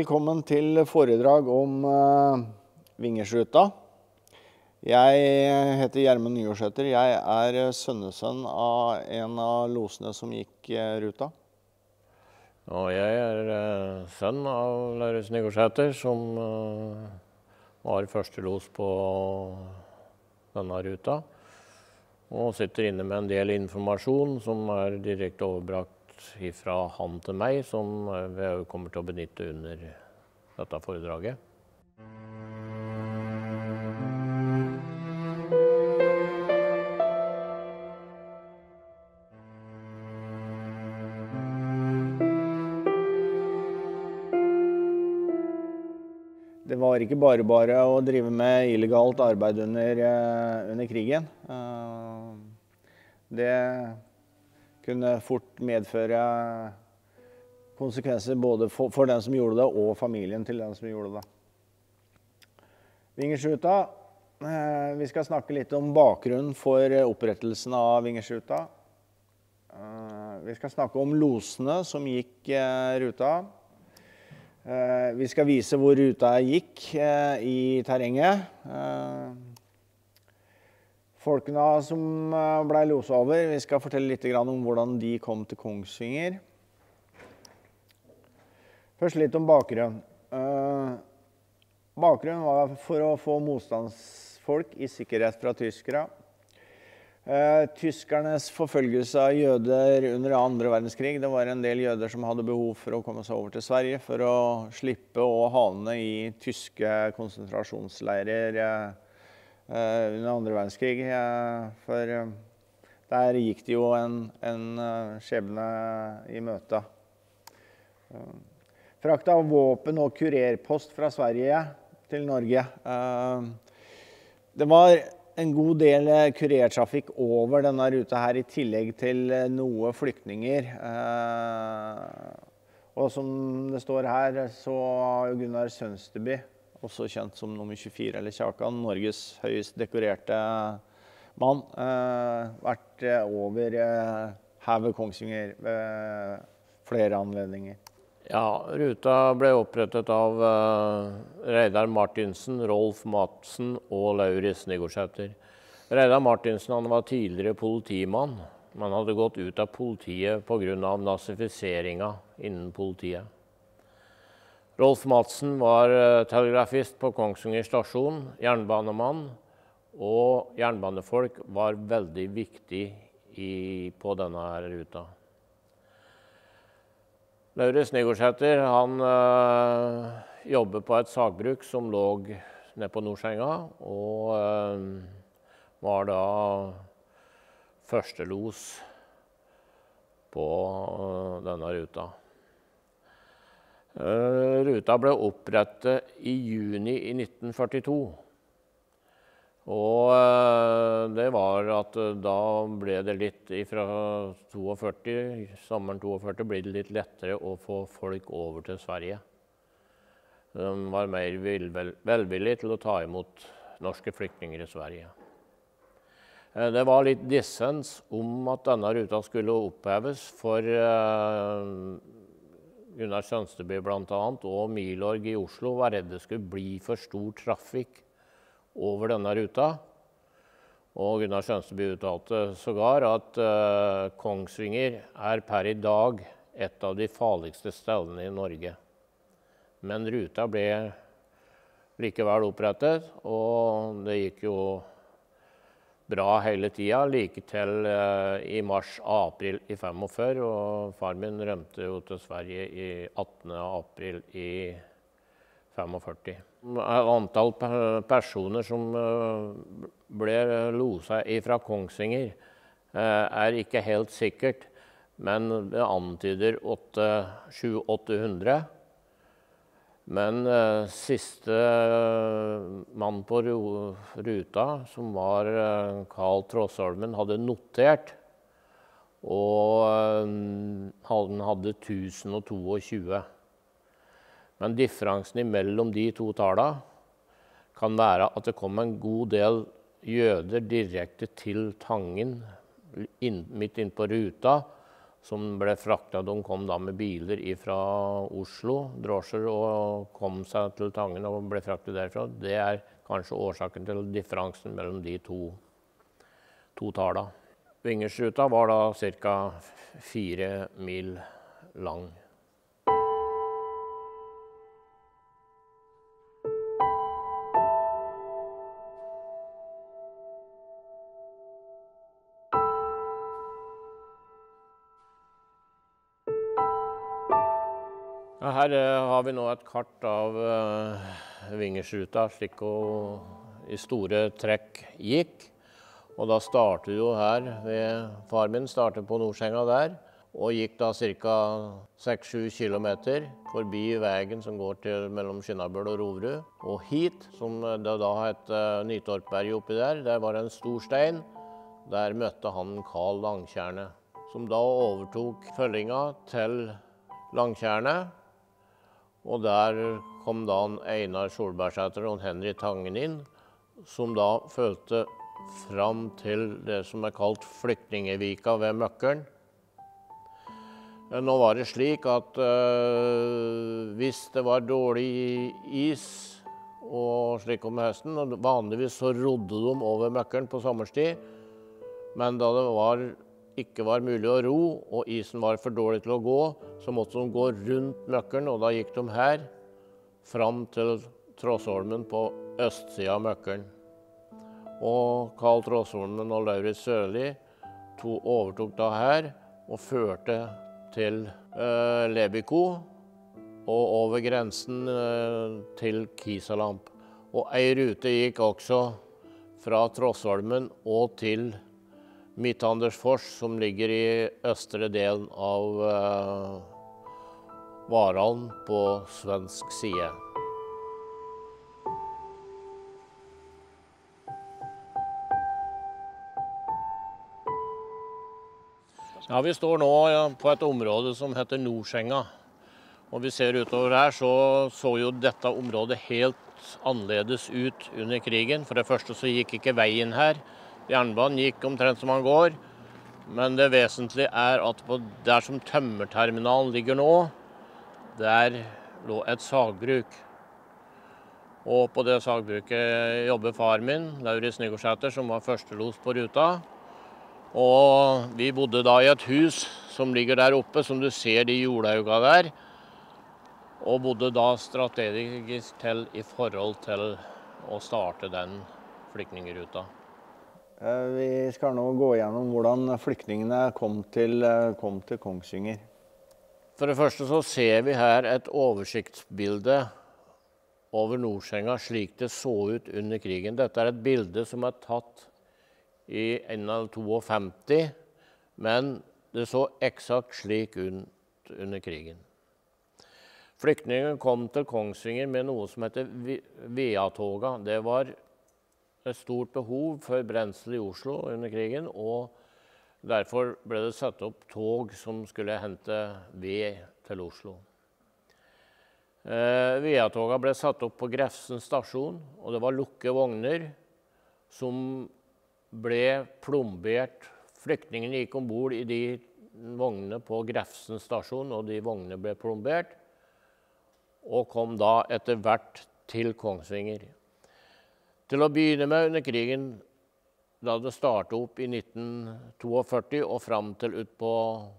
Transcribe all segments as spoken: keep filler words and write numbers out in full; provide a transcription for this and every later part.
Velkommen til foredrag om uh, Vingersruta. Jeg heter Gjermund Nyårseter. Jeg er sønnesønn av en av losene som gikk uh, ruta. Og jeg er uh, sønn av Lauritz Nyårseter, som uh, var første los på denne ruta. Og sitter inne med en del informasjon som er direkte overbrakt fra han til meg, som vi kommer til å benytte under dette foredraget. Det var ikke bare bare å drive med illegalt arbeid under, under krigen. Det kunne fort medføre konsekvenser både for, for den som gjorde det, og familien til den som gjorde det. Vingersruta. Vi skal snakke litt om bakgrunnen for opprettelsen av Vingersruta. Vi skal snakke om losene som gikk ruta. Vi skal vise hvor ruta gikk i terrenget. Folkene som ble loset over, vi skal fortelle litt om hvordan de kom til Kongsvinger. Først litt om bakgrunnen. Bakgrunnen var for å få motstandsfolk i sikkerhet fra tyskere. Tyskernes forfølgelse av jøder under andre verdenskrig, det var en del jøder som hadde behov for å komme seg over til Sverige for å slippe å havne i tyske konsentrasjonsleirer under andre verdenskrig, for der gikk det jo en, en skjebne i møte. Frakt av våpen og kurerpost fra Sverige til Norge. Det var en god del kurertrafikk over denne ruta her, i tillegg til noe flyktninger. Og som det står her, så har Gunnar Sønsteby, også kjent som nummer tjuefire, eller Kjakan, Norges høyest dekorerte mann, eh, vært over eh, her ved Kongsvinger ved flere anledninger. Ja, ruta ble opprettet av uh, Reidar Martinsen, Rolf Madsen og Lauritz Nyårseter. Reidar Martinsen han var tidligere politimann, men hadde gått ut av politiet på grunn av nazifiseringen innen politiet. Rolf Madsen var telegrafist på Kongsvinger stasjon, jernbanemann, og jernbanefolk var veldig viktig i, på denne ruta. Lauritz Nyårseter, han øh, jobber på et sagbruk som lå nede på Nordsenga, og øh, var da førstelos på øh, denne ruta. Uh, ruta ble opprettet i juni i nitten førtito, og uh, det var at uh, da ble det litt fra førtito, sommeren førtito ble det litt lettere å få folk over til Sverige. De var mer vel, vel, velvillige til å ta imot norske flyktninger i Sverige. Uh, det var litt dissens om at denne ruta skulle oppheves for uh, Gunnar Sønsteby blant annet, og Milorg i Oslo var redd det skulle bli for stor trafikk over denne ruta. Og Gunnar Sønsteby uttalte sågar at uh, Kongsvinger er per i dag et av de farligste stedene i Norge. Men ruta ble likevel opprettet, og det gikk jo bra hele tida, like til uh, i mars-april i femogfyrre, og far min rømte jo til Sverige i attende april i femogførti. Antall personer som uh, ble loset fra Kongsvinger uh, er ikke helt sikkert, men det antyder sju til åtte hundre. Men uh, siste uh, mann på ruta, som var uh, Karl Trossholmen, hadde notert, og uh, han hadde tusen og tjueto. Men differansen mellom de to tallene kan være at det kom en god del jøder direkte til Tangen, inn, midt inn på ruta, som ble fraktet. De kom da med biler fra Oslo, drosjer, og kom seg til Tangen og ble fraktet derfra. Det er kanskje årsaken til differansen mellom de to, to tallene. Vingersruta var da ca. fire mil lang. Her har vi nå et kart av Vingersruta, slik hun i store trekk gikk. Og da startet jo her, ved far min startet på Nordsenga der, og gikk da ca. seks til sju kilometer forbi veien som går til mellom Skinnabøl og Roverud. Og hit, som det da het Nytorpberget oppi der, der var en stor stein. Der møtte han Karl Langtjerne, som da overtok følginga til Langtjerne. Og der kom da Einar Solbergsæter og Henry Tangen inn, som da følte fram til det som er kalt Flyktningevika ved Møkkern. Nå var det slik at øh, hvis det var dårlig is og slik om høsten, og vanligvis så rodde de over Møkkern på sommerstid, men da det var, ikke var mulig å ro, og isen var for dårlig til å gå, så måtte de gå rundt Møkkern, og da gikk de her fram til Trossholmen på østsida av Møkkern. Og Karl Trossholmen og Lauritz Sørli to overtok da her og førte til eh, Lebiko og over grensen eh, til Kisalamp. Og ei rute gikk også fra Trossholmen og til Midtandersfors, som ligger i østre delen av eh, Varan på svensk side. Ja, vi står nå på et område som heter Nordsenga. Og vi ser utover her, så så jo dette området helt annerledes ut under krigen. For det første så gikk ikke veien her. Jernbanen gikk omtrent som han går. Men det vesentlige er at på der som tømmerterminalen ligger nå, der lå et sagbruk. Og på det sagbruket jobber far min, Lauritz Nygårdsæter, som var førstelos på ruta. Og vi bodde da i et hus som ligger der oppe, som du ser de jordauga der. Og bodde da strategisk til i forhold til å starte den flyktningeruta. Vi skal nå gå gjennom hvordan flyktningene kom til, kom til Kongsvinger. For det første så ser vi her et oversiktsbilde over Nordsenga slik det så ut under krigen. Dette er et bilde som er tatt i femti, men det så eksakt slik ut under krigen. Flyktningene kom til Kongsvinger med noe som heter Veatoga. Det var et stort behov for brensel i Oslo under krigen, og derfor ble det satt opp tog som skulle hente ved til Oslo. Eh, Veatoga ble satt opp på Grefsen stasjon, og det var lukke vogner som ble plombert. Flyktningene gikk ombord i de vognene på Grefsen stasjon, og de vognene ble plombert, og kom da etter hvert til Kongsvinger. Til å begynne med under krigen, da det startet opp i nitten førtito og fram til ut på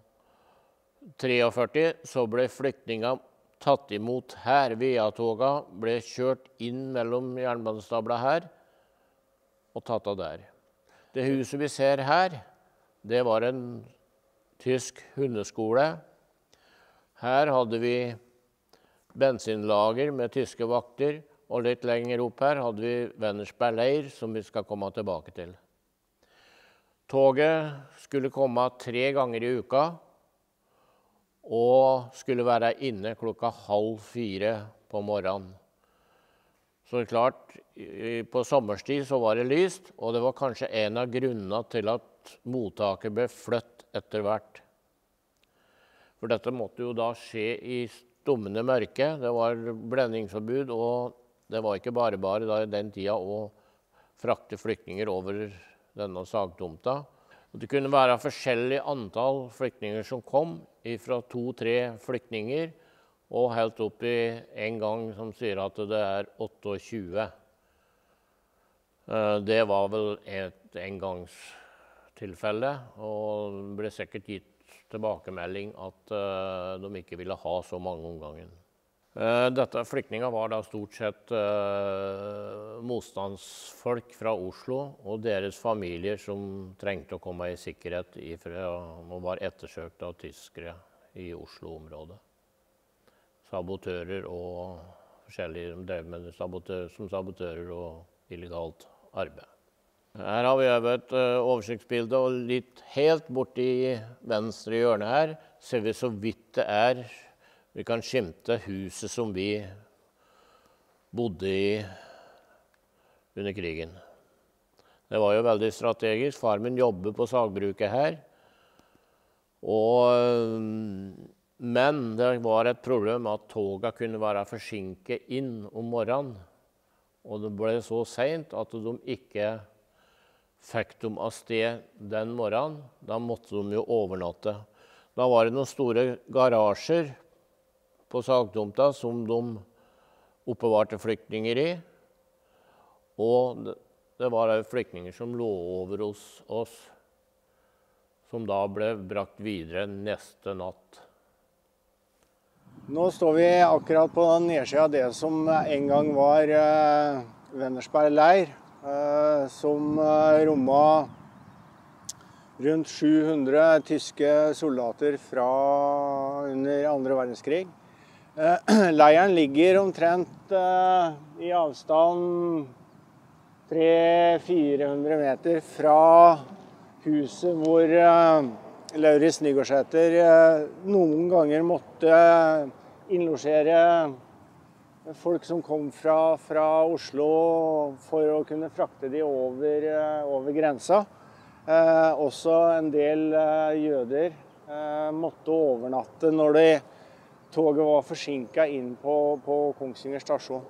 førti, så ble flyktningene tatt imot her. Veatoga ble kjørt inn mellom jernbanestabla her og tatt av der. Det huset vi ser her, det var en tysk hundeskole. Her hadde vi bensinlager med tyske vakter, og litt lenger opp her hadde vi Vennersberg leir, som vi skal komme tilbake til. Toget skulle komme tre ganger i uka, og skulle være inne klokka halv fire på morgenen. Så det er klart, på sommerstid så var det lyst, og det var kanskje en av grunnene til at mottaket ble flyttet etter hvert. For dette måtte jo da skje i stummende mørke. Det var blendingsforbud, og det var ikke bare bare da i den tida å frakte flyktninger over denne sagtomta. Det kunne være forskjellig antall flyktninger som kom, fra to-tre flyktninger, og helt opp i en gang som sier at det er tjueåtte. Det var vel et engangstilfelle, og det ble sikkert gitt tilbakemelding at de ikke ville ha så mange om gangen. Dette flyktninger var da stort sett uh, motstandsfolk fra Oslo og deres familier som trengte å komme i sikkerhet ifra, og var ettersøkt av tyskere i Oslo-området. Sabotører og forskjellige drev med sabotør, som sabotører og illegalt arbeid. Her har vi et uh, oversiktsbilde, og litt helt borti venstre hjørne her ser vi så vidt det er. Vi kan skimte huset som vi bodde i under krigen. Det var jo veldig strategisk. Far min jobber på sagbruket her. Og, men det var et problem at toget kunne være forsinket inn om morgenen. Og det ble så sent at de ikke fikk dem av sted den morgenen. Da måtte de jo overnatte. Da var det noen store garasjer på sagtomta som de oppbevarte flyktninger i. Og det var flyktninger som lå over hos oss, som da ble brakt videre neste natt. Nå står vi akkurat på nedsiden av det som en gang var uh, Vennersberg leir, uh, som uh, rommet rundt sju hundre tyske soldater fra under andre verdenskrig. Leiren ligger omtrent uh, i avstand tre til fire hundre meter fra huset hvor uh, Lauritz Nygårdsæter uh, noen ganger måtte innlosjere folk som kom fra, fra Oslo for å kunne frakte de over, uh, over grensa. Uh, også en del uh, jøder uh, måtte overnatte når de toget var forsinket inn på, på Kongsvinger stasjon.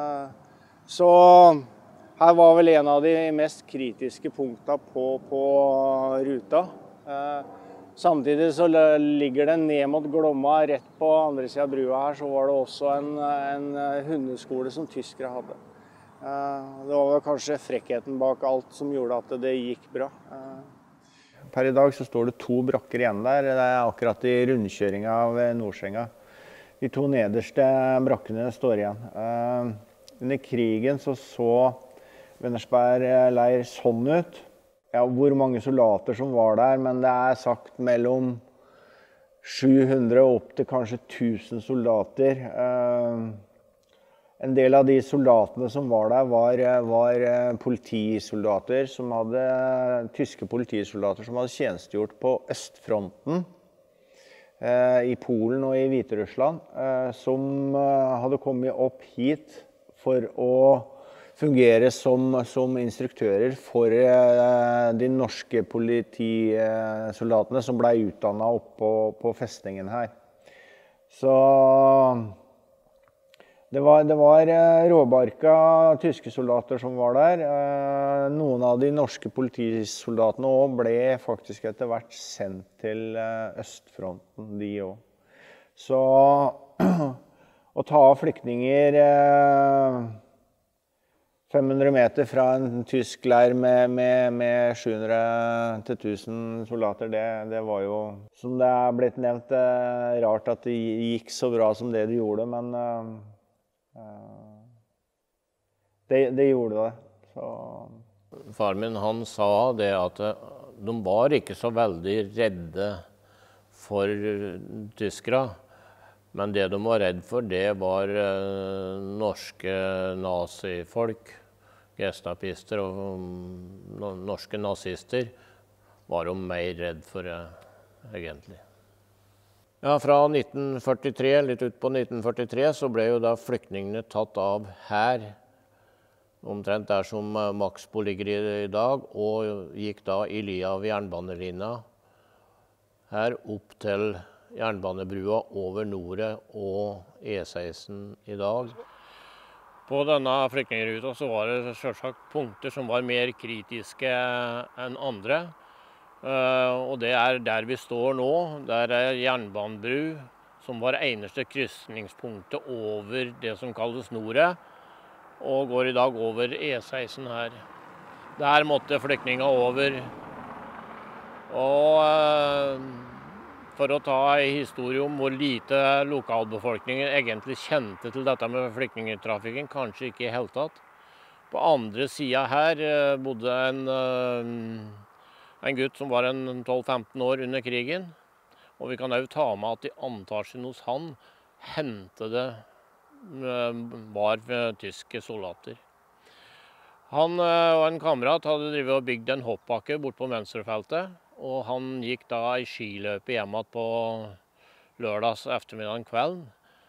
Så her var vel en av de mest kritiske punktene på, på ruta. Samtidig så ligger det ned mot Glomma, rett på andre siden av brua her, så var det også en, en hundeskole som tyskere hadde. Det var vel kanskje frekkheten bak alt som gjorde at det gikk bra. Per i dag så står det to brakker igjen der, det er akkurat i rundkjøringa ved Nordsenga. De to nederste brakkene står igjen. Uh, under krigen så så Vennersberg leir sånn ut. Ja, hvor mange soldater som var der, men det er sagt mellom sju hundre og opp til kanskje tusen soldater. Uh, en del av de soldatene som var der var, var politisoldater, som hadde, tyske politisoldater som hadde tjenestegjort på østfronten i Polen og i Hviterussland, som hadde kommet opp hit for å fungere som, som instruktører for de norske politisoldatene som ble utdannet opp på, på festningen her. Så det var, det var råbarka tyske soldater som var der. Noen av de norske politisoldatene også ble faktisk etter hvert sendt til østfronten, de også. Så å ta av flyktninger fem hundre meter fra en tysk leir med, med, med sju hundre til tusen soldater, det, det var jo, som det er blitt nevnt, rart at det gikk så bra som det de gjorde, men Det, det gjorde det. Så. Far min han sa det at de var ikke så veldig redde for tyskere, men det de var redd for, det var uh, norske nazifolk, gestapister og no, norske nazister var de mer redd for uh, egentlig. Ja, fra nitten førtitre, litt ut på nitten førtitre, så ble jo da flyktningene tatt av her, omtrent der som Maxbo ligger i dag, og gikk da i lia av jernbanelinja her opp til jernbanebrua over Nore og E seksten i dag. På denne flyktningruta så var det selvsagt punkter som var mer kritiske enn andre. Og det er der vi står nå. Der er jernbanebru, som var eneste krysningspunktet over det som kalles Snoret, og går i dag over E seksten her. Der måtte flyktninger over. Og for å ta en historie om hvor lite lokalbefolkningen egentlig kjente til dette med flyktningetrafikken, kanskje ikke i hele tatt. På andre siden her bodde en, en gutt som var en tolv femten år under krigen. Og vi kan også ta med at i antasjen hos han hentet det var tyske soldater. Han og en kamerat hadde drivet og bygd en hoppbakke bort på Mønsterfeltet, og han gikk da i skiløpet hjem på lørdags ettermiddag kvelden.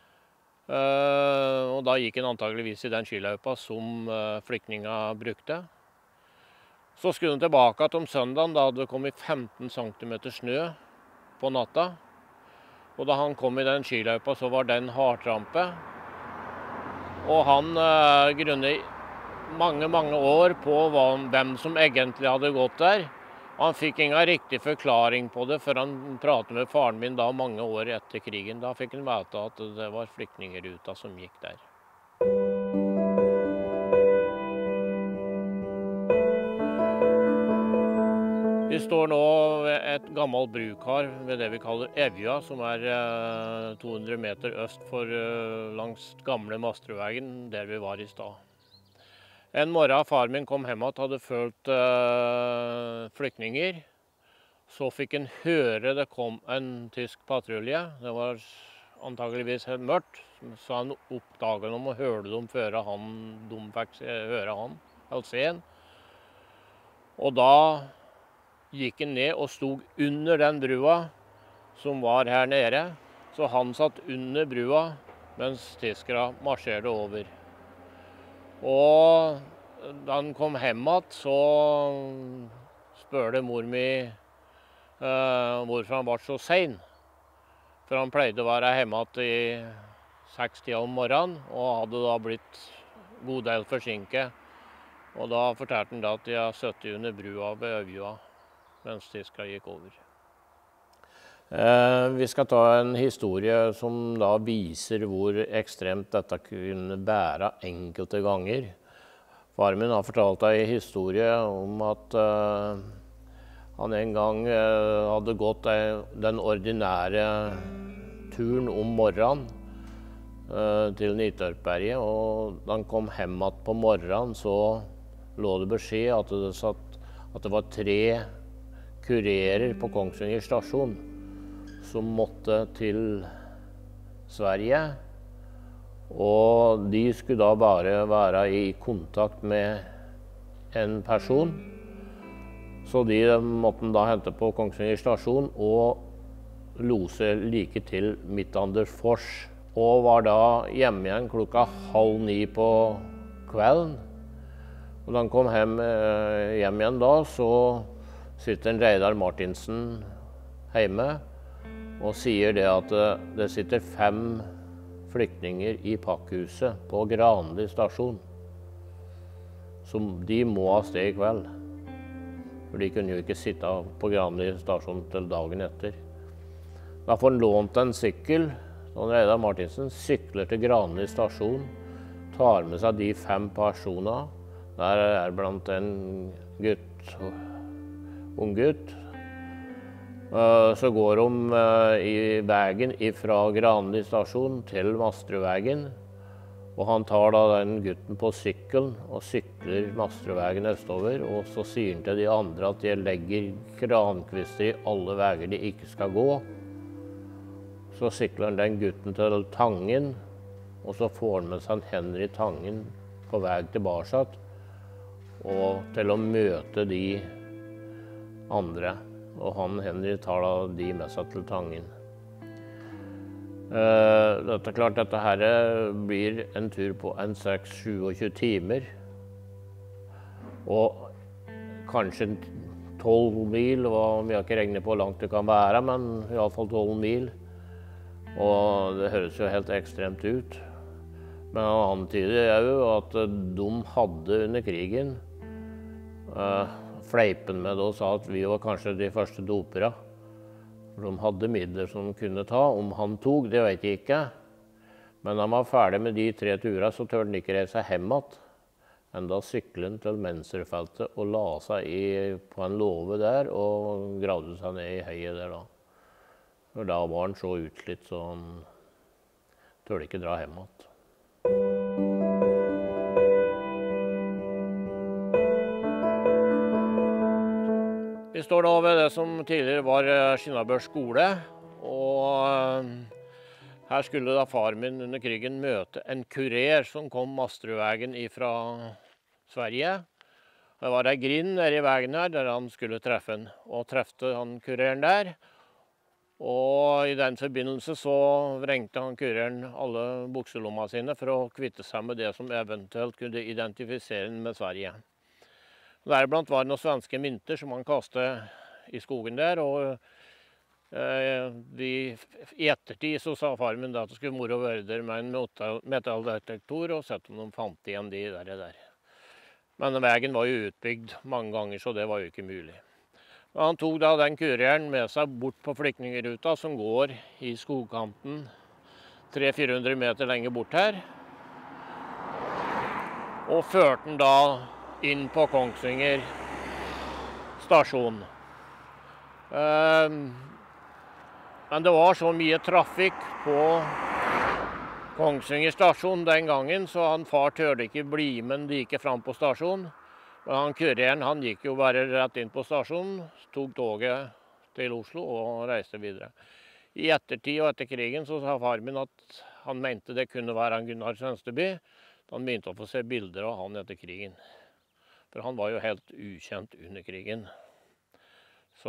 Og da gikk han antageligvis i den skiløypa som flyktninger brukte. Så skulle han tilbake til om søndagen, da hadde det kommet femten centimeter snø på natta. Og da han kom i den skiløypa, så var den hardtrampe. Og han uh, grunnet mange, mange år på hva, hvem som egentlig hadde gått der. Han fikk ingen riktig forklaring på det før han pratet med faren min da mange år etter krigen. Da fikk han vite at det var flyktningeruta som gikk der. Vi står nå ved et gammelt brukar ved det vi kaller Evja, som er to hundre meter øst for langs gamle Masterudveien, der vi var i stad. En morgen far min kom hjem og hadde følt uh, flyktninger. Så fikk han høre det kom en tysk patrulje. Det var antageligvis helt mørkt, så han oppdaget dem og hørte dem før han, de fikk høre han, eller se han. Og da gikk han ned og stod under den brua som var her nede. Så han satt under brua mens tyskere marsjerte over. Og da han kom hjem igjen, så spurte mor mi uh, hvorfor han var så sen. For han pleide å være hjemme igjen i seks-tida om morgenen, og hadde da blitt god del forsinket. Og da fortalte han da at de har sittet under brua ved Øvja mens tyskerne gikk over. Eh, vi skal ta en historie som da viser hvor ekstremt dette kunne bære enkelte ganger. Far min har fortalt en historie om at eh, han en gang eh, hadde gått eh, den ordinære turen om morgenen eh, til Nitørpberget, og da han kom hjem igjen på morgenen, så lå det beskjed at det, satt, at det var tre kurerer på Kongsvinger stasjon som måtte til Sverige, og de skulle da bare være i kontakt med en person, så de måtte da hente på Kongsvinger stasjon og lose like til Midtanderfors, og var da hjemme igjen klokka halv ni på kvelden. Og da han kom hjem, hjem igjen da, så sitter en Reidar Martinsen hjemme og sier det at det sitter fem flyktninger i pakkhuset på Granli stasjon. Som de må ha sted i kveld. For de kunne jo ikke sitte på Granli stasjon til dagen etter. Da får han lånt en sykkel, så Reidar Martinsen sykler til Granli stasjon, tar med seg de fem personer. Der er blant en gutt ung gutt. Så går de i veien fra Granli stasjon til Masterudveien, og han tar da den gutten på sykkelen og sykler Masterudveien østover, og så sier han til de andre at de legger krankvister i alle veier de ikke skal gå. Så sykler han den gutten til Tangen, og så får han med seg Henry Tangen på vei tilbake, og til å møte de andre, og han Henry tar da de med seg til Tangen. Uh, dette er klart, dette her blir en tur på en seks tjuesju timer, og kanskje tolv mil, og vi har ikke regnet på hvor langt det kan være, men i alle fall tolv mil, og det høres jo helt ekstremt ut. Men han antyder jo at de hadde under krigen uh, fleipen med det og sa at vi var kanskje de første dopere. For de hadde midler som de kunne ta. Om han tok, det vet jeg ikke. Men når han var ferdig med de tre turene, så tørde han ikke reise hjem igjen. Enda syklet han til Menserfeltet og la seg i, på en låve der og gravde seg ned i heiet der da. For da var han så utslitt så han tørde ikke dra hjem igjen. Vi står da ved det som tidligere var Skinnabør skole, og her skulle da far min under krigen møte en kurer som kom Masterudvegen fra Sverige. Det var en grind nede i veien her der han skulle treffe han, og trefte han kureren der. Og i den forbindelse så vrengte han kureren alle bukselomma sine for å kvitte seg med det som eventuelt kunne identifisere han med Sverige. Deriblant var det noen svenske mynter som han kastet i skogen der, og eh, de, i ettertid så sa far min at det skulle moro være der med en metalldetektor og sett om de fant igjen de der, der. Men veien var jo utbygd mange ganger, så det var jo ikke mulig. Men han tok da den kureren med seg bort på flyktningeruta som går i skogkanten tre til fire hundre meter lenger bort her, og førte den da inn på Kongsvinger stasjon. Men det var så mye trafikk på Kongsvinger stasjon den gangen, så han far tørde ikke bli med like fram på stasjonen. Men han kureren, han gikk jo bare rett inn på stasjonen, tok toget til Oslo og reiste videre. I ettertid og etter krigen så sa far min at han mente det kunne være en Gunnar Sønsteby. Han begynte å få se bilder av han etter krigen. For han var jo helt ukjent under krigen. Så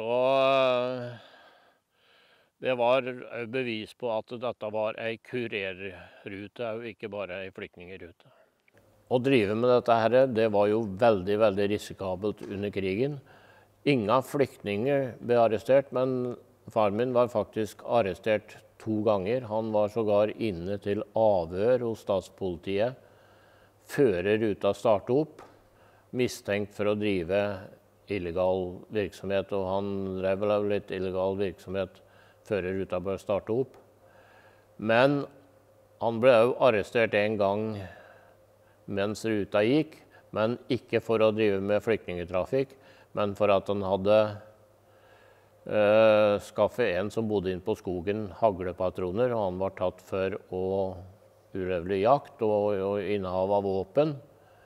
det var bevis på at dette var en kurerrute, og ikke bare en flyktningerrute. Å drive med dette her, det var jo veldig, veldig risikabelt under krigen. Ingen flyktninger ble arrestert, men far min var faktisk arrestert to ganger. Han var sågar inne til avhør hos statspolitiet før ruta startet opp, mistenkt for å drive illegal virksomhet, og han drev vel litt illegal virksomhet før ruta bør starte opp. Men han ble jo arrestert en gang mens ruta gikk, men ikke for å drive med flyktningetrafikk, men for at han hadde uh, skaffet en som bodde inn på skogen haglepatroner, og han var tatt for å ulovlig jakt og, og innehav av våpen.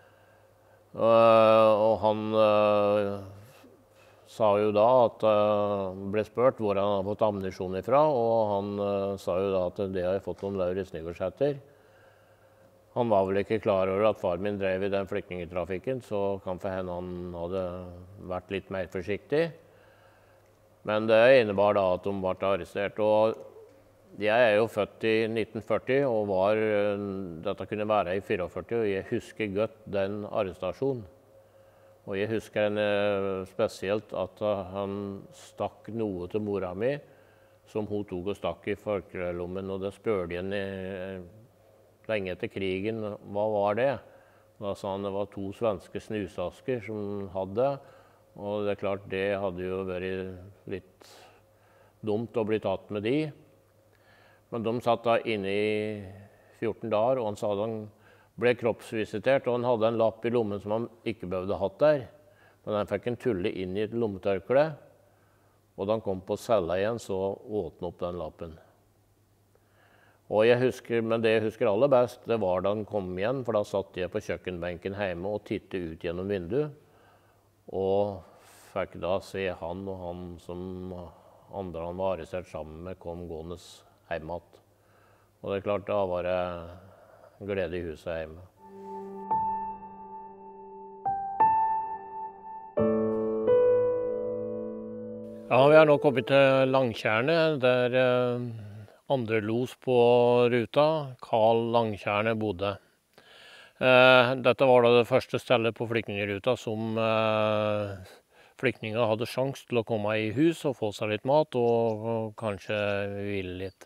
Uh, og han uh, sa jo da at uh, ble spurt hvor han hadde fått ammunisjon ifra, og han uh, sa jo da at det har jeg fått om Lauritz Nygaardsæter. Han var vel ikke klar over at far min drev i den flyktningetrafikken, så kan for henne han hadde vært litt mer forsiktig. Men det innebar da at de ble arrestert. Og jeg er jo født i nitten førti, og var, dette kunne være i førtifire, og jeg husker godt den arrestasjonen. Og jeg husker henne spesielt at han stakk noe til mora mi, som hun tok og stakk i folkelommen, og det spurte henne lenge etter krigen, hva var det? Da sa han det var to svenske snusasker som hadde, og det er klart det hadde jo vært litt dumt å bli tatt med de. Men de satt da inne i fjorten dager, og han sa at han ble kroppsvisitert, og han hadde en lapp i lommen som han ikke behøvde hatt der. Men han fikk en tulle inn i et lommetørkle, og da han kom på cella igjen, så åpnet opp den lappen. Og jeg husker, men det jeg husker aller best, det var da han kom igjen, for da satt jeg på kjøkkenbenken hjemme og tittet ut gjennom vinduet, og fikk da se han og han som andre han var arrestert sammen med, kom gående hjemme igjen. Og det er klart, da var det glede i huset hjemme. Ja, vi er nå kommet til Langtjernet, der eh, andre los på ruta, Karl Langtjernet, bodde. Eh, dette var da det første stedet på flyktningeruta som eh, flyktninger hadde sjans til å komme i hus og få seg litt mat og, og kanskje hvile litt.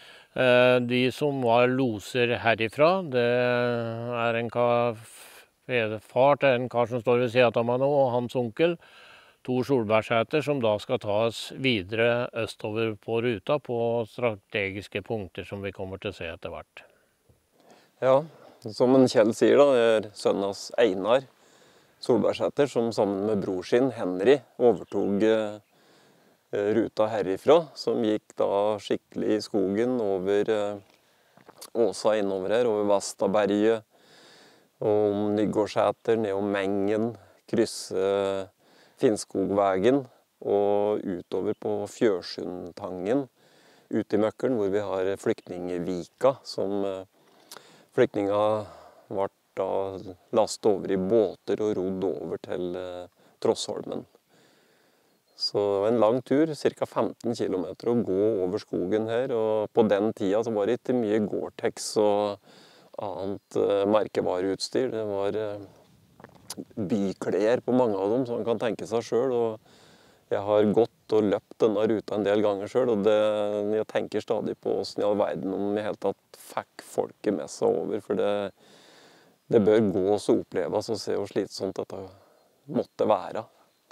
Eh, de som var loser herifra, det er en kar far til en kar som står ved siden av meg nå, og hans onkel, Tor Solbergsæter, som da skal ta oss videre østover på ruta på strategiske punkter som vi kommer til å se etter hvert. Ja, som en Kjell sier da, det er sønnen hans Einar Solbergsæter som sammen med bror sin Henry overtog eh, ruta herifra, som gikk da skikkelig i skogen over eh, Åsa innover her, over Vastaberget, og om Nygårdsæter, ned om Mengen, krysse Finnskogvegen og utover på Fjørsundtangen, ute i Møkkelen, hvor vi har flyktningevika, som flyktninger ble da lastet over i båter og rodd over til Trossholmen. Så det var en lang tur, ca. femten kilometer å gå over skogen her, og på den tida så var det ikke mye Gore-Tex og annet merkevareutstyr. Det var byklær på mange av dem, som man kan tenke seg selv. Og jeg har gått og løpt denne ruta en del ganger selv, og det, jeg tenker stadig på hvordan i all verden om jeg helt tatt fikk folket med seg over, for det, det bør gås og oppleves og se hvor slitsomt dette måtte være.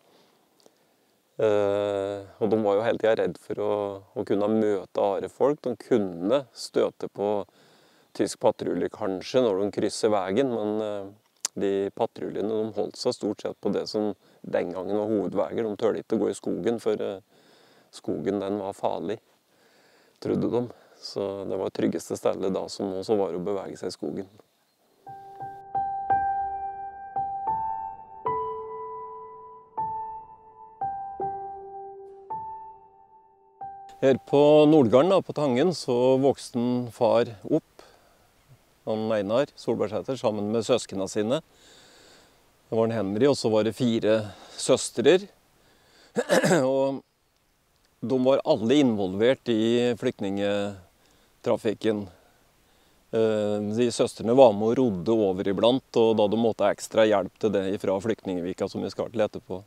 Uh, og de var jo hele tiden redd for å, å kunne møte are folk. De kunne støte på tysk patrulje kanskje når de krysser veien, men uh, de patruljene de holdt seg stort sett på det som den gangen var hovedveier. De tørde ikke å gå i skogen, for skogen den var farlig, trodde de. Så det var det tryggeste stedet da som nå så var å bevege seg i skogen. Her på Nordgarden, da, på Tangen, så vokste en far opp, han Einar Solbergsæter, sammen med søskene sine. Det var en Henry, og så var det fire søstrer. Og de var alle involvert i flyktningetrafikken. De søstrene var med og rodde over iblant, og da de måtte ekstra hjelp til det fra flyktningevika, som vi skal til etterpå.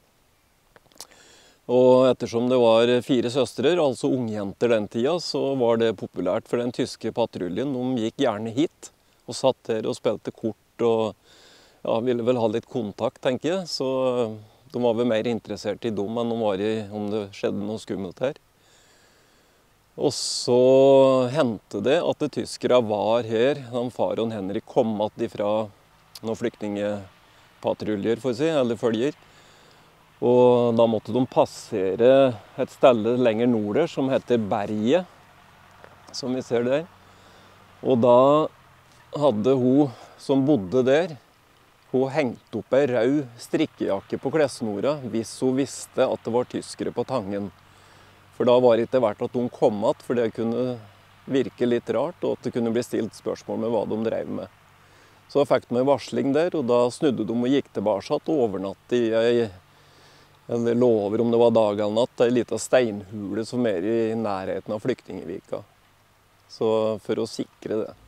Og ettersom det var fire søstre, altså ungjenter den tida, så var det populært, for den tyske patruljen. De gikk gjerne hit og satt her og spilte kort og ja, ville vel ha litt kontakt, tenker jeg. Så de var vel mer interessert i dem enn de var i om det skjedde noe skummelt her. Og så hendte det at de tyskere var her, da far og Henry kom att fra noen flyktningepatruljer, for å si, eller følger. Og da måtte de passere et sted lenger nord som heter Berget, som vi ser der. Og da hadde hun som bodde der, hun hengt opp en rød strikkejakke på klesnora hvis hun visste at det var tyskere på Tangen. For da var det ikke verdt at de kom att, for det kunne virke litt rart, og at det kunne bli stilt spørsmål med hva de drev med. Så fikk de en varsling der, og da snudde de og gikk tilbake og overnatt i ei, eller lå over om det var dag eller natt, ei lita steinhule som er i nærheten av flyktningevika. Så for å sikre det.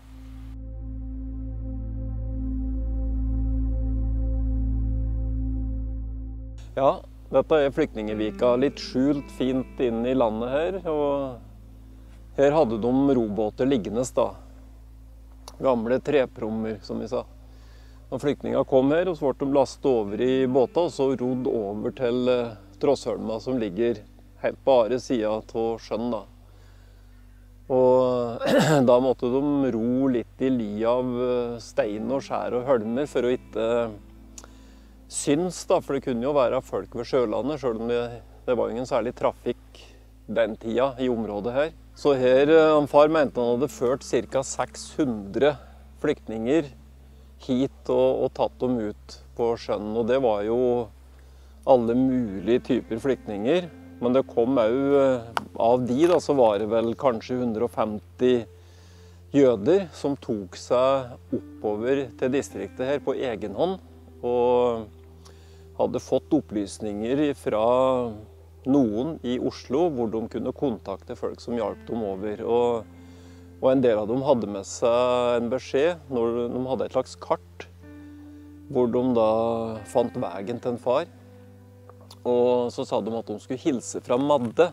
Ja, dette er flyktningevika, litt skjult fint inn i landet her, og her hadde de robåter liggende da. Gamle treprommer, som vi sa. Når flyktninger kom her, og så ble de lastet over i båta, og så rodd over til Trossholma, som ligger helt på andre siden av sjøen da. Og da måtte de ro litt i li av stein og skjær og hølmer for å ikke syns da, for det kunne jo være folk ved sjølandet, selv om det, det var ingen særlig trafikk den tida i området her. Så her, han far mente han hadde ført ca. seks hundre flyktninger hit og, og tatt dem ut på sjøen, og det var jo alle mulige typer flyktninger. Men det kom også, av de da, så var det vel kanskje hundre og femti jøder som tok seg oppover til distriktet her på egen hånd, og hadde fått opplysninger fra noen i Oslo hvor de kunne kontakte folk som hjalp dem over. Og, og en del av dem hadde med seg en beskjed når de hadde et slags kart hvor de da fant veien til en far. Og så sa de at de skulle hilse fra Madde.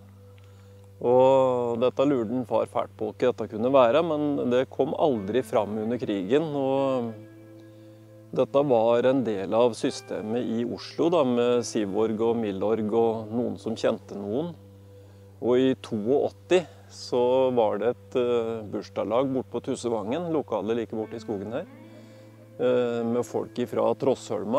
Og dette lurte en far fælt på hva dette kunne være, men det kom aldri fram under krigen. Og Dette var en del av systemet i Oslo da, med Sivorg og Milorg og noen som kjente noen. Og i åttito så var det et uh, bursdagslag bort på Tussevangen, lokalet like borte i skogen her, uh, med folk fra Trossholma.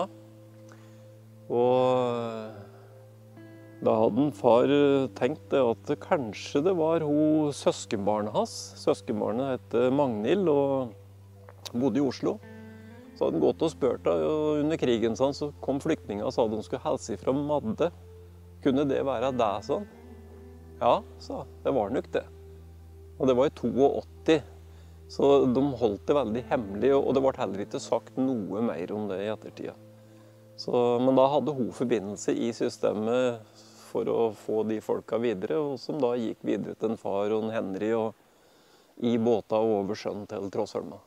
Og da hadde en far tenkt det at kanskje det var hun søskenbarnet hans. Søskenbarnet het Magnhild og bodde i Oslo. Så hadde han gått og spurt da, og under krigen sånn, så kom flyktninger og sa de skulle helse fra Madde. Kunne det være deg, sånn? Ja, sa det var nok det. Og det var i åttito, så de holdt det veldig hemmelig, og det ble heller ikke sagt noe mer om det i ettertida. Så, men da hadde hun forbindelse i systemet for å få de folka videre, og som da gikk videre til en far og en Henry og i båta over sjøen til Trossholma.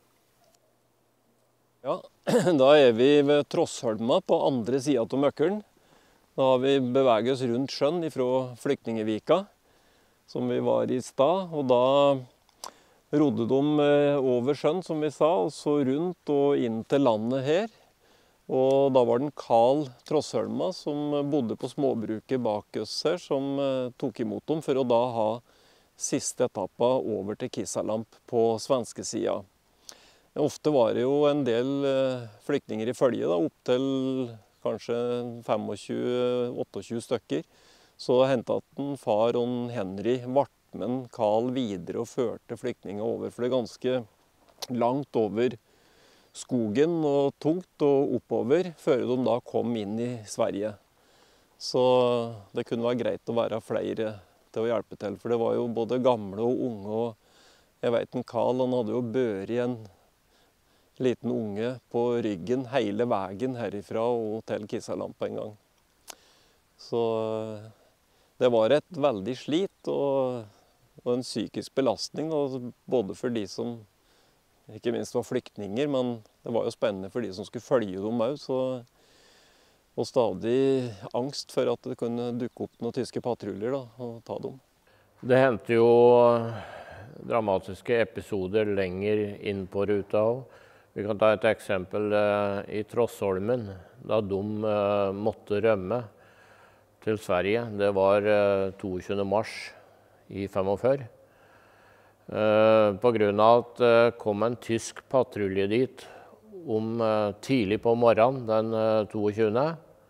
Ja, da er vi ved Trossholma på andre siden av Møkkelen. Da har vi beveget oss rundt sjøen fra Flyktningevika, som vi var i stad. Og da rodde de over sjøen, som vi sa, og så rundt og inn til landet her. Og da var det en Karl Trossholma som bodde på småbruket bak oss her, som tok imot dem for å da ha siste etappa over til Kissalamp på svenske siden. Ofte var det jo en del flyktninger i følge, da, opp til kanskje tjuefem til tjueåtte stykker. Så hentet en far og en Henry Vartmen Karl videre og førte flyktninger over, for det er ganske langt over skogen og tungt og oppover, før de da kom inn i Sverige. Så det kunne være greit å være flere til å hjelpe til, for det var jo både gamle og unge, og jeg vet en Karl, han hadde jo børt i en liten unge på ryggen hele veien herifra og til Kissalamp en gang. Så det var et veldig slit og, og en psykisk belastning, og både for de som ikke minst var flyktninger, men det var jo spennende for de som skulle følge dem også, og stadig angst for at det kunne dukke opp noen tyske patruljer da, og ta dem. Det hendte jo dramatiske episoder lenger inn på ruta også. Vi kan ta et eksempel eh, i Trossholmen, da de eh, måtte rømme til Sverige. Det var eh, toogtyvende mars i femogfyrre. Eh, på grunn av at det eh, kom en tysk patrulje dit om eh, tidlig på morgenen den eh, toogtyvende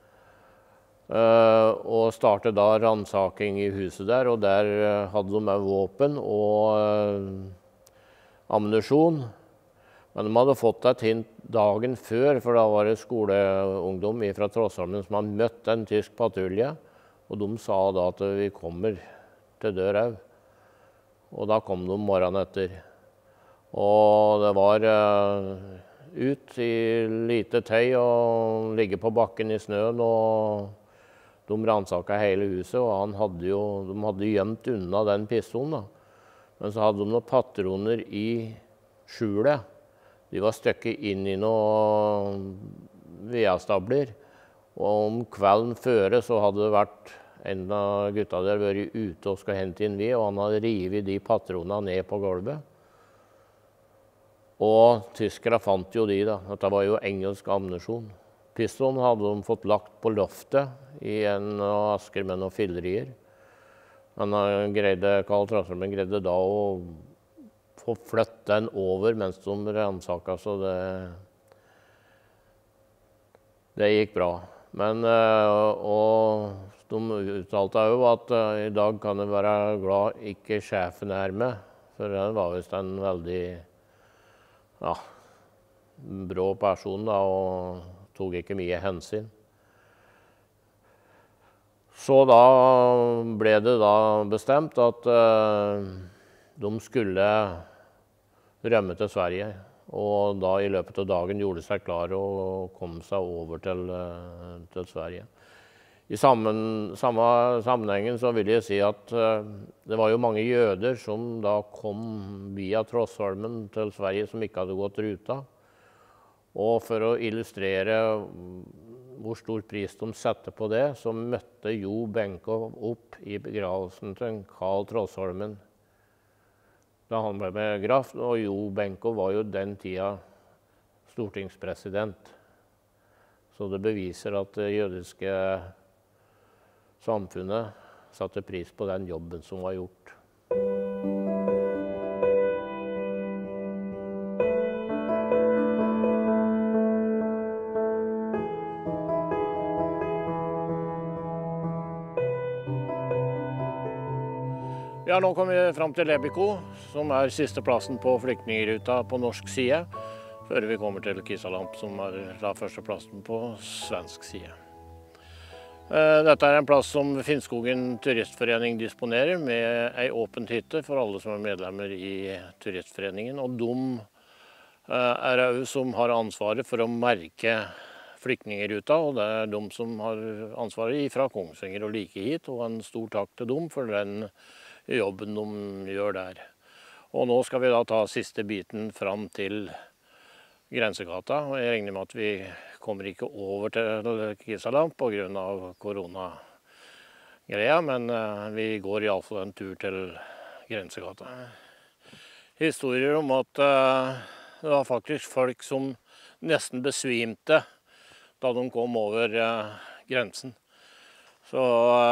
Eh, og startet da ransaking i huset der, og der eh, hadde de med våpen og eh, ammunisjon. Men de hadde fått et hint dagen før, for da var det skoleungdom fra Trossholmen som hadde møtt en tysk patrulje, og de sa da at vi kommer til Dørhaug. Og da kom de morgenen etter. Og det var uh, ut i lite tøy og ligge på bakken i snøen, og de ransaket hele huset, og han hadde jo, de hadde gjemt unna den pistolen da. Men så hadde de noen patroner i skjulet. De var støkket inn i noen vedastabler, og om kvelden før så hadde det vært en av gutta der vært ute og skal hente inn ved, og han hadde rivet de patronene ned på gulvet. Og tyskere fant jo de da, dette var jo engelsk ammunisjon. Pistolen hadde de fått lagt på loftet i en asker med noen fillerier. Men greide, Karl Trossholmen greide da å få flytt den over mens de ransaket, så det, det gikk bra. Men og de uttalte jo at i dag kan det være glad ikke sjefen er med, for den var visst en veldig ja, brå person da, og tok ikke mye hensyn. Så da ble det da bestemt at uh, de skulle rømme til Sverige, og da i løpet av dagen gjorde seg klar og kom seg over til, uh, til Sverige. I sammen, samme sammenhengen så vil jeg si at uh, det var jo mange jøder som da kom via Trossholmen til Sverige som ikke hadde gått ruta. Og for å illustrere hvor stor pris de sette på det, så møtte Jo Benko opp i begravelsen til Karl Trossholmen da han ble begravd. Og Jo Benko var jo den tida stortingspresident. Så det beviser at det jødiske samfunnet satte pris på den jobben som var gjort. Ja, nå kommer vi frem til Lebiko, som er siste plassen på flyktningruta på norsk side, før vi kommer til Kisalamp, som er da første plassen på svensk side. Dette er en plass som Finnskogen turistforening disponerer, med en åpen hytte for alle som er medlemmer i turistforeningen. Og de er også som har ansvaret for å merke flyktningruta, og det er de som har ansvaret fra Kongsvinger og like hit, og en stor takk til dem for den jobben de gjør der. Og nå skal vi da ta siste biten fram til Grensegata, og jeg regner med at vi kommer ikke over til Kisalamp på grunn av koronagreia, men vi går i alle fall en tur til Grensegata. Historier om at det var faktisk folk som nesten besvimte da de kom over grensen. Så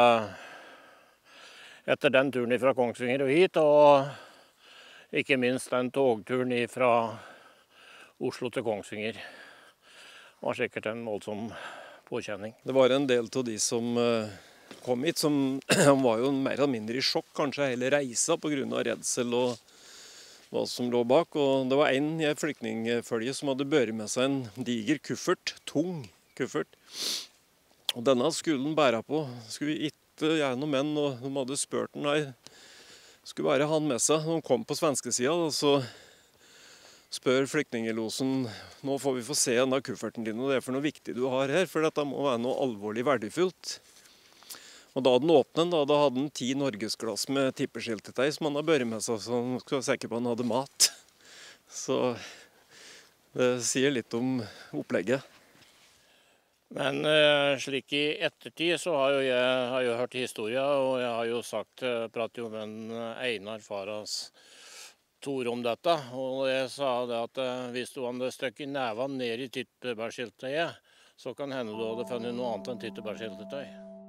etter den turen fra Kongsvinger og hit, og ikke minst den togturen fra Oslo til Kongsvinger, var sikkert en voldsom påkjenning. Det var en del av de som kom hit, som var jo mer eller mindre i sjokk, kanskje hele reisa på grunn av redsel og hva som lå bak. Og det var en i flyktningfølge som hadde børet med seg en diger kuffert, tung kuffert. Og denne skulle han bære på, skulle ikke gjennom menn, og de hadde spurt den, nei, skulle bare ha han med seg. Når de kom på svenske siden, så spør flyktningelosen, nå får vi få se denne kufferten din, og det er for noe viktig du har her, for dette må være noe alvorlig verdifullt. Og da den åpnet, da, da hadde han ti norgesglass med tippeskiltetøy som han hadde børet med seg, så han skulle være sikker på at han hadde mat. Så det sier litt om opplegget. Men uh, slik i ettertid så har jo jeg har jo hørt historier, og jeg har jo sagt, uh, pratet jo med en Einar Faras Tor om dette, og jeg sa det at uh, hvis du hadde støkket neven ned i tyttebærskiltetøyet, så kan hende du hadde funnet noe annet enn tyttebærskiltetøy.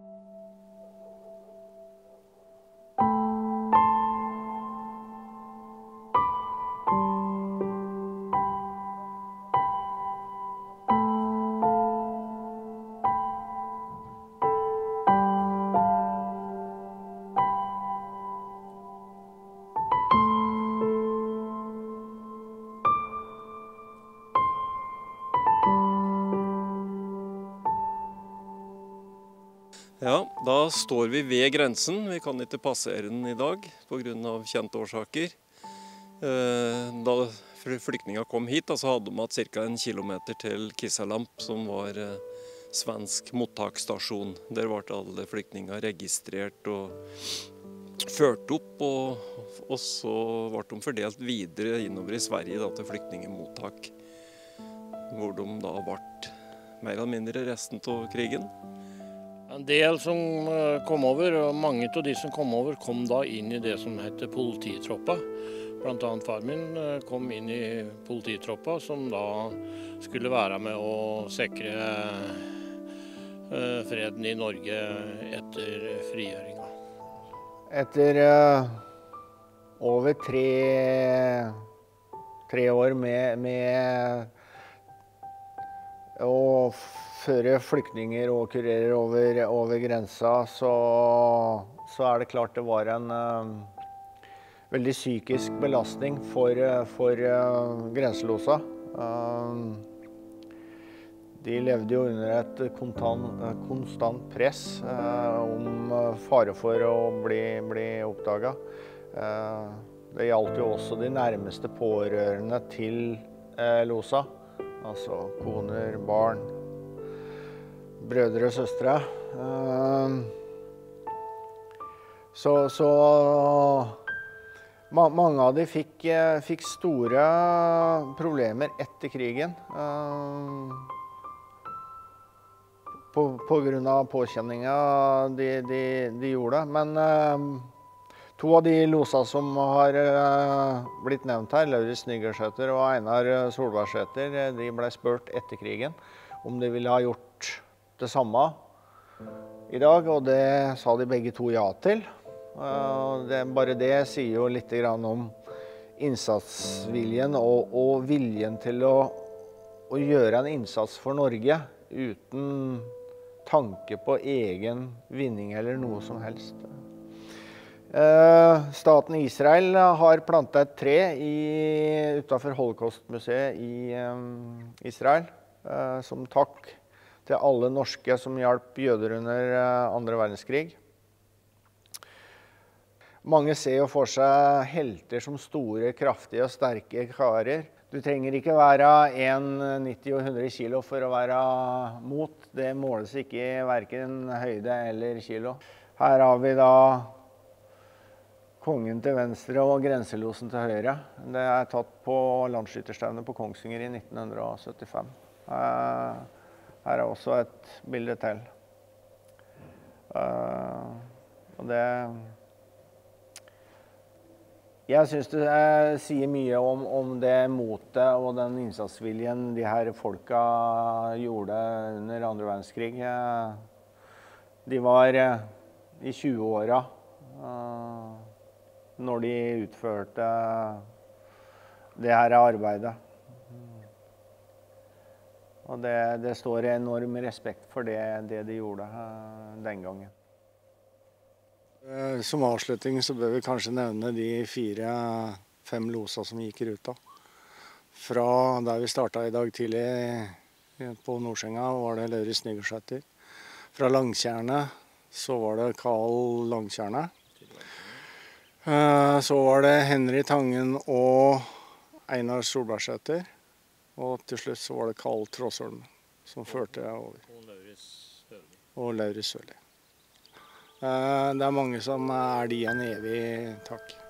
Ja, da står vi ved grensen. Vi kan ikke passere den i dag på grunn av kjente årsaker. Da flyktninger kom hit, så hadde de hatt ca. en kilometer til Kisalamp, som var svensk mottaksstasjon. Der ble alle flyktninger registrert og ført opp, og, og så ble de fordelt videre innover i Sverige da, til flyktningemottak, hvor de da ble mer eller mindre resten av krigen. En del som kom over, og mange av de som kom over, kom da inn i det som heter polititroppa. Blant annet far min kom inn i polititroppa, som da skulle være med å sikre freden i Norge etter frigjøringa. Etter uh, over tre, tre år med, med å føre flyktninger og kurerer over, over grensa, så, så er det klart det var en uh, veldig psykisk belastning for, for uh, grenselosa. Uh, de levde jo under et kontant, konstant press uh, om fare for å bli, bli oppdaget. Uh, det gjaldt jo også de nærmeste pårørende til uh, losa, altså koner, barn, brødre og søstre. Så, så mange av de fikk, fikk store problemer etter krigen. På, på grunn av påkjenninga de, de, de gjorde. Men To av de losa som har blitt nevnt her, Lauritz Nygaardsæter og Einar Solbergsæter, de ble spurt etter krigen om de ville ha gjort det samme i dag, og det sa de begge to ja til. Det, bare det sier jo litt om innsatsviljen og, og viljen til å, å gjøre en innsats for Norge uten tanke på egen vinning eller noe som helst. Staten Israel har plantet et tre i, utenfor Holocaustmuseet i Israel som takk til alle norske som hjalp jøder under andre verdenskrig. Mange ser jo for seg helter som store, kraftige og sterke karer. Du trenger ikke være en nitti og hundre kilo for å være mot. Det måles ikke i hverken høyde eller kilo. Her har vi da kongen til venstre og grenselosen til høyre. Det er tatt på landsskytterstevnet på Kongsvinger i nitten syttifem. Her er også et bilde til. Og det... Jeg synes det sier mye om, om det motet og den innsatsviljen de her folka gjorde under andre verdenskrig. De var i tjue-åra når de utførte det her arbeidet. Og det, det står enorm respekt for det, det de gjorde den gangen. Som avslutning så bør vi kanskje nevne de fire-fem losa som gikk i ruta. Fra der vi startet i dag tidlig på Nordsenga var det Lauritz Nygaardsæter. Fra Langtjernet så var det Carl Langtjernet. Så var det Henry Tangen og Einar Solbergsæter. Og til slutt så var det Carl Tråsholm som førte over. Og Lauritz Sørli. Det er mange som er de en evig takk.